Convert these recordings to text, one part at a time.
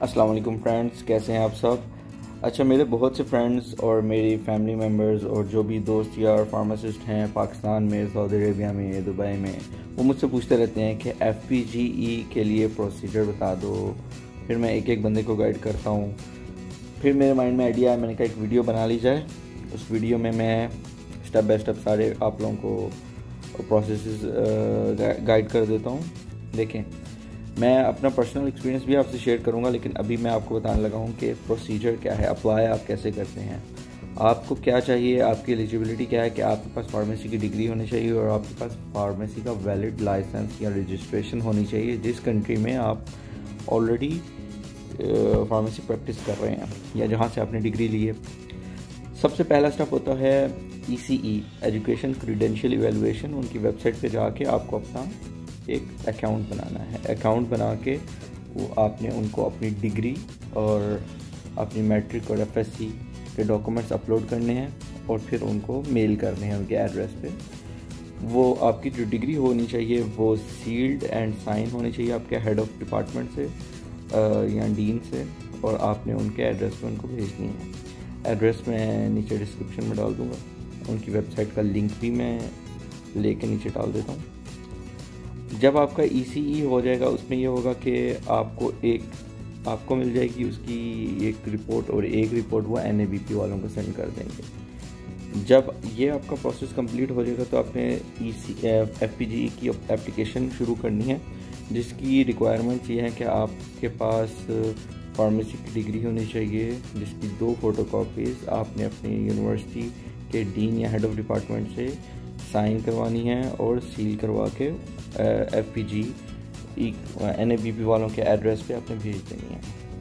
अस्सलाम वालेकुम फ्रेंड्स, कैसे हैं आप सब। अच्छा, मेरे बहुत से फ्रेंड्स और मेरी फैमिली मेम्बर्स और जो भी दोस्त या फार्मासिस्ट हैं पाकिस्तान में, सऊदी अरेबिया में, दुबई में, वो मुझसे पूछते रहते हैं कि FPGE के लिए प्रोसीजर बता दो। फिर मैं एक एक बंदे को गाइड करता हूँ। फिर मेरे माइंड में आइडिया है, मैंने कहा एक वीडियो बना ली जाए। उस वीडियो में मैं स्टेप बाय स्टेप सारे आप लोगों को प्रोसेस गाइड कर देता हूँ। देखें, मैं अपना पर्सनल एक्सपीरियंस भी आपसे शेयर करूंगा, लेकिन अभी मैं आपको बताने लगा हूं कि प्रोसीजर क्या है, अप्लाई आप कैसे करते हैं, आपको क्या चाहिए, आपकी एलिजिबिलिटी क्या है कि आपके पास फार्मेसी की डिग्री होनी चाहिए और आपके पास फार्मेसी का वैलिड लाइसेंस या रजिस्ट्रेशन होनी चाहिए जिस कंट्री में आप ऑलरेडी फार्मेसी प्रैक्टिस कर रहे हैं या जहाँ से आपने डिग्री ली है। सबसे पहला स्टेप होता है ECE, एजुकेशन क्रीडेंशियल इवेलुएशन। उनकी वेबसाइट पे जाके आपको अपना एक अकाउंट बनाना है। अकाउंट बना के वो आपने उनको अपनी डिग्री और अपनी मैट्रिक और FSC के डॉक्यूमेंट्स अपलोड करने हैं और फिर उनको मेल करने हैं उनके एड्रेस पे। वो आपकी जो डिग्री होनी चाहिए वो सील्ड एंड साइन होनी चाहिए आपके हेड ऑफ डिपार्टमेंट से या डीन से, और आपने उनके एड्रेस पे उनको भेजनी है। एड्रेस मैं नीचे डिस्क्रिप्शन में डाल दूँगा, उनकी वेबसाइट का लिंक भी मैं लेके नीचे डाल देता हूँ। जब आपका ECE हो जाएगा, उसमें ये होगा कि आपको मिल जाएगी उसकी एक रिपोर्ट, और एक रिपोर्ट वो NABP वालों को सेंड कर देंगे। जब ये आपका प्रोसेस कंप्लीट हो जाएगा तो आपने FPGE की एप्लीकेशन शुरू करनी है, जिसकी रिक्वायरमेंट्स ये हैं कि आपके पास फार्मेसी की डिग्री होनी चाहिए जिसकी 2 फोटोकॉपीज़ आपने अपनी यूनिवर्सिटी के डीन या हेड ऑफ डिपार्टमेंट से साइन करवानी है और सील करवा के FPGE NABP वालों के एड्रेस पे आपने भेज देनी है।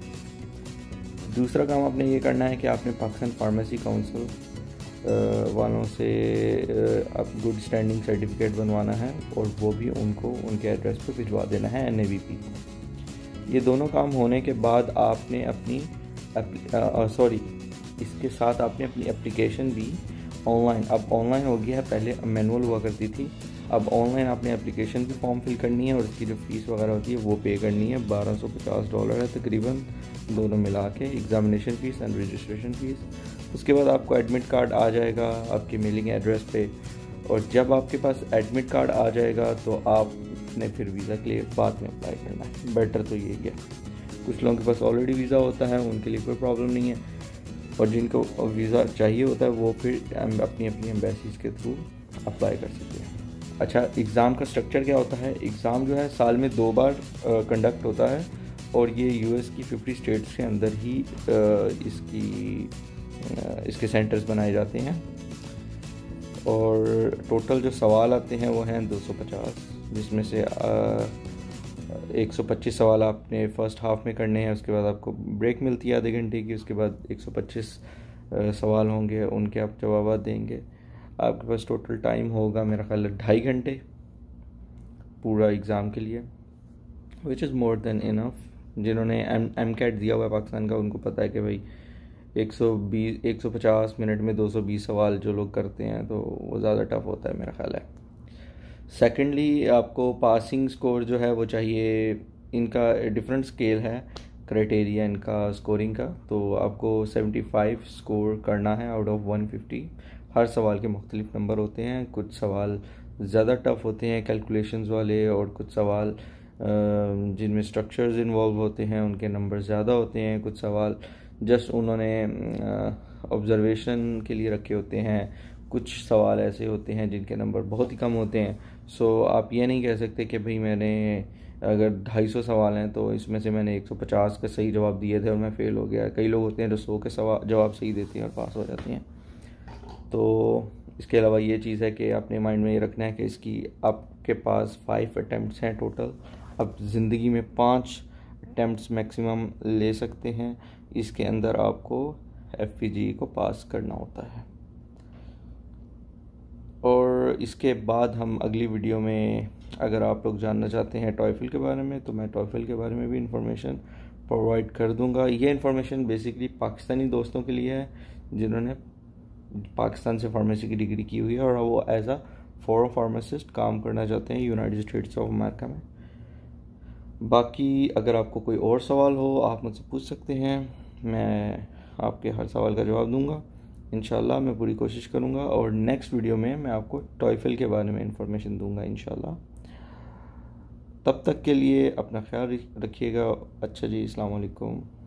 दूसरा काम आपने ये करना है कि आपने पाकिस्तान फार्मेसी काउंसिल वालों से आप गुड स्टैंडिंग सर्टिफिकेट बनवाना है और वो भी उनको उनके एड्रेस पे भिजवा देना है NABP को। ये दोनों काम होने के बाद आपने इसके साथ आपने अपनी एप्लीकेशन भी ऑनलाइन, अब ऑनलाइन हो गया है, पहले मैनुअल हुआ करती थी, अब ऑनलाइन आपने एप्लीकेशन भी फॉर्म फिल करनी है और उसकी जो फ़ीस वगैरह होती है वो पे करनी है। $1250 है तकरीबन, दोनों मिला के, examination fees and registration fees. उसके बाद आपको एडमिट कार्ड आ जाएगा आपके मेलिंग एड्रेस पे, और जब आपके पास एडमिट कार्ड आ जाएगा तो आपने फिर वीज़ा के लिए बाद में अप्लाई करना है। बेटर तो यही है। कुछ लोगों के पास ऑलरेडी वीज़ा होता है, उनके लिए कोई प्रॉब्लम नहीं है, और जिनको वीज़ा चाहिए होता है वो फिर अपनी एम्बेसीज़ के थ्रू अप्लाई कर सकते हैं। अच्छा, एग्ज़ाम का स्ट्रक्चर क्या होता है। एग्ज़ाम जो है साल में 2 बार कंडक्ट होता है, और ये US की 50 स्टेट्स के अंदर ही इसके सेंटर्स बनाए जाते हैं, और टोटल जो सवाल आते हैं वो हैं 250, जिसमें से 125 सवाल आपने फ़र्स्ट हाफ में करने हैं। उसके बाद आपको ब्रेक मिलती है आधे घंटे की। उसके बाद 125 सवाल होंगे, उनके आप जवाब देंगे। आपके पास टोटल टाइम होगा मेरा ख्याल है 2.5 घंटे पूरा एग्ज़ाम के लिए, which is more than enough. जिन्होंने MCAT दिया हुआ है पाकिस्तान का, उनको पता है कि भाई 150 मिनट में 220 सवाल जो लोग करते हैं तो वो ज़्यादा टफ होता है मेरा ख्याल है। सेकेंडली, आपको पासिंग स्कोर जो है वो चाहिए। इनका डिफरेंट स्केल है, क्राइटेरिया इनका स्कोरिंग का, तो आपको 75 स्कोर करना है आउट ऑफ 150। हर सवाल के मुख्तलिफ नंबर होते हैं, कुछ सवाल ज़्यादा टफ होते हैं कैलकुलेशंस वाले, और कुछ सवाल जिनमें स्ट्रक्चर्स इन्वॉल्व होते हैं उनके नंबर ज़्यादा होते हैं। कुछ सवाल जस्ट उन्होंने ऑब्जर्वेशन के लिए रखे होते हैं। कुछ सवाल ऐसे होते हैं जिनके नंबर बहुत ही कम होते हैं। सो आप ये नहीं कह सकते कि भाई मैंने अगर 250 सवाल हैं तो इसमें से मैंने 150 का सही जवाब दिए थे और मैं फ़ेल हो गया। कई लोग होते हैं जो 100 के जवाब सही देते हैं और पास हो जाते हैं। तो इसके अलावा ये चीज़ है कि आपने माइंड में ये रखना है कि इसकी आपके पास 5 अटैम्प्ट्स हैं टोटल। अब ज़िंदगी में 5 अटैम्प्ट्स मैक्सिमम ले सकते हैं। इसके अंदर आपको FPGE को पास करना होता है। और इसके बाद हम अगली वीडियो में, अगर आप लोग जानना चाहते हैं TOEFL के बारे में, तो मैं TOEFL के बारे में भी इंफॉर्मेशन प्रोवाइड कर दूंगा। ये इन्फॉर्मेशन बेसिकली पाकिस्तानी दोस्तों के लिए है जिन्होंने पाकिस्तान से फार्मेसी की डिग्री की हुई है और वो एज अ फॉरेन फार्मासिस्ट काम करना चाहते हैं यूनाइटेड स्टेट्स ऑफ अमेरिका में। बाकी अगर आपको कोई और सवाल हो आप मुझसे पूछ सकते हैं, मैं आपके हर सवाल का जवाब दूंगा इंशाल्लाह। मैं पूरी कोशिश करूंगा और नेक्स्ट वीडियो में मैं आपको टॉयफल के बारे में इंफॉर्मेशन दूंगा इंशाल्लाह। तब तक के लिए अपना ख्याल रखिएगा। अच्छा जी, अस्सलाम वालेकुम।